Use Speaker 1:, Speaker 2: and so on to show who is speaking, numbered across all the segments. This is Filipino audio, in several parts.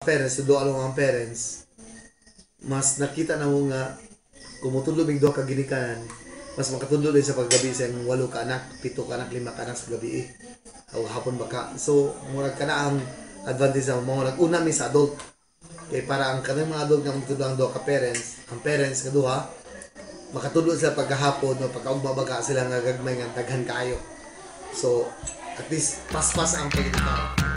Speaker 1: parents, do along ang parents, mas nakita na mo nga kumutudlo big do ka ginikanan, mas makatudlo din sa paggabi sa 8 ka anak, 7 ka anak, 5 ka anak sa gabi o hapon baka. So murag kana ang advantage sa mga nag-una mi sa adult. Kay para ang kanang mga adult nga magtudlo ang do ka parents, ang parents kaduha makatudlo sila pagkahapon o pagkaugmabaga sila nga gagmay nga daghan kayo. So at least pas-pas ang pagkita.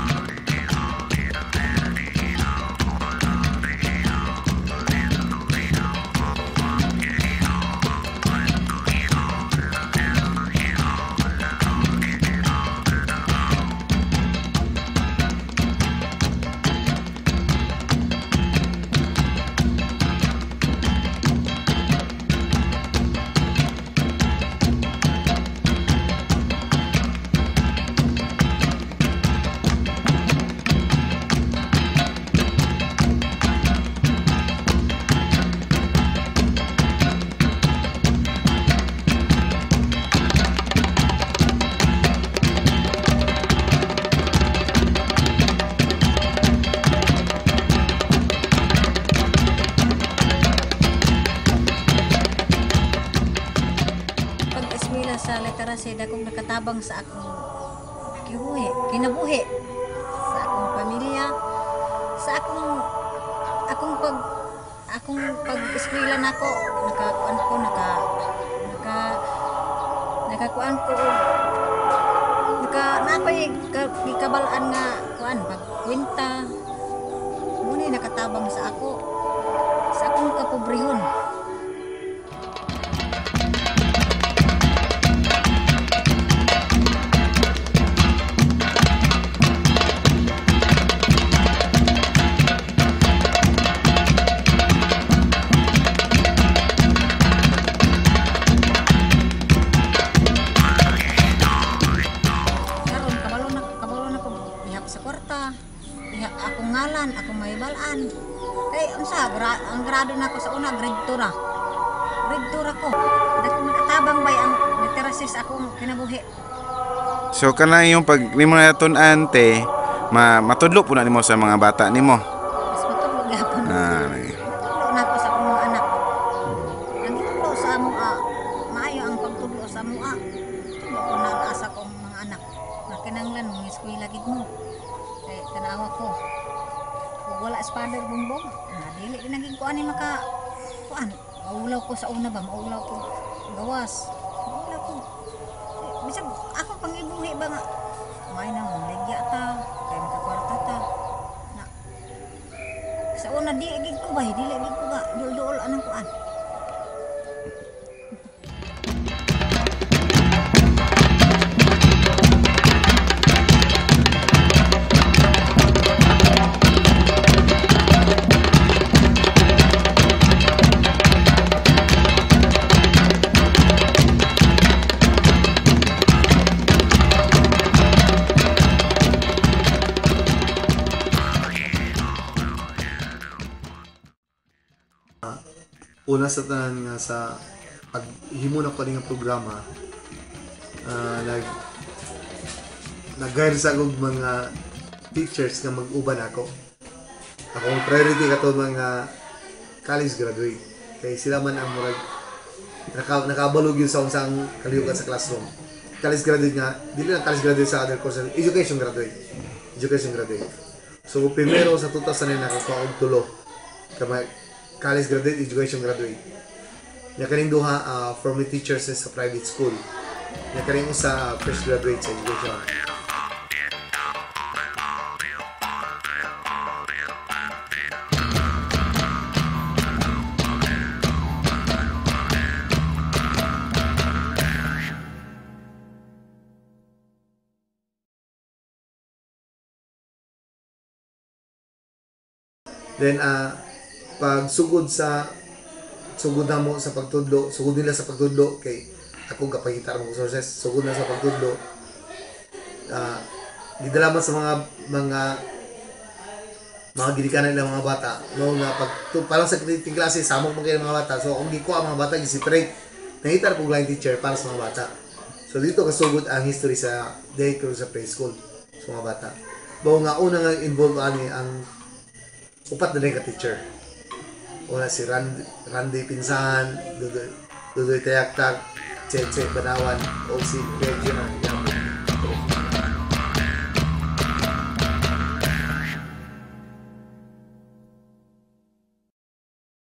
Speaker 2: Sa literasy akong nakatabang sa akong kinabuhi sa akong pamilya, sa akong pag-eskwela nako nakakuan ko napay gikabalaan nga kuan pagkwenta muna nakatabang sa akong kapobrehon. Akong ngalan, akong mahibalaan. Kay unsa ang grado nako sa una grade 2 ra. Grade 2 ra ko. Dako nakatabang bay ang literacy sa akong kinabuhi.
Speaker 3: So kana yung pag nimo natun-an te, matudlo po na nimo sa mga bata nimo.
Speaker 2: Mas matudlo gyapon. Matudlo nako sa akong mga anak. Nagitudlo sa amo maayo ang pagtudlo sa amo Tudlo ko na asa kong mga anak. Nakinanglan mo eskwela gid mo. Kay tanawa ko. Kung wala father bumbong, dili din naging kuan ni maka kuan. Maulaw ko sa una ba, maulaw ko gawas. Maulaw ko. Bisag ako pangibuhi ba nga. May na mo legya ta, kay makakwarta ta. Na. Sa una dili gid ko ba, dili gid ko ba, dul-dul anang kuan.
Speaker 1: Una sa tanan nga sa paghimo na ko nga programa, nag-guide sa akong mga teachers nga mag-uban ako. Akong priority kato mga college graduate. Kay sila man ang murag nakabalog yun sa unsang kaliyukan sa classroom. College graduate nga, dili lang college graduate sa other courses, education graduate. So primero sa 2009 nakakuha og tulo kamay college graduate, education graduate. Nya kaning duha former teachers sa private school. Nya kaning usa fresh graduate sa education. Then pag sugod na mo sa pagtudlo, sugod nila sa pagtudlo kay ako kapahita mo sources, sugod na sa pagtudlo. Gidala man sa mga gidikanan ng mga bata, no nga parang sa klase samok man kay mga bata. So kung gikuha ang mga bata gi-separate, nahitar po line teacher para sa mga bata. So dito kasugod ang history sa daycare sa preschool sa mga bata. Bao nga una nga involved ani ang upat na rin ka teacher. Una si Randy Pinsan, Dudoy Tayaktak, Cheche Banawan, o si Kuya Gina.